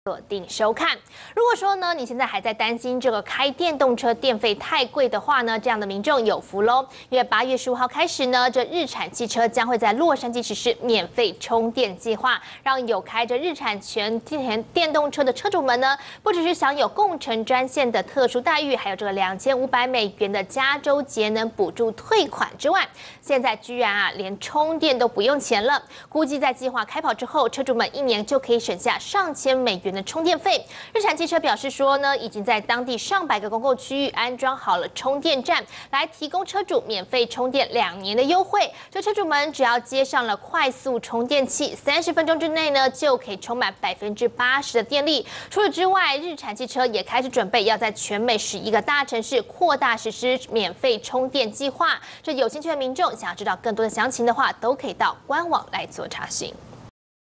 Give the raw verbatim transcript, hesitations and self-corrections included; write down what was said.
锁定收看。如果说呢，你现在还在担心这个开电动车电费太贵的话呢，这样的民众有福喽！因为八月十五号开始呢，这日产汽车将会在洛杉矶实施免费充电计划，让有开着日产全电电动车的车主们呢，不只是享有共乘专线的特殊待遇，还有这个两千五百美元的加州节能补助退款之外，现在居然啊，连充电都不用钱了。估计在计划开跑之后，车主们一年就可以省下上千美元的充电费。日产汽车表示说呢，已经在当地上百个公共区域安装好了充电站，来提供车主免费充电两年的优惠。这车主们只要接上了快速充电器，三十分钟之内呢，就可以充满百分之八十的电力。除此之外，日产汽车也开始准备要在全美十一个大城市扩大实施免费充电计划。这有兴趣的民众想要知道更多的详情的话，都可以到官网来做查询。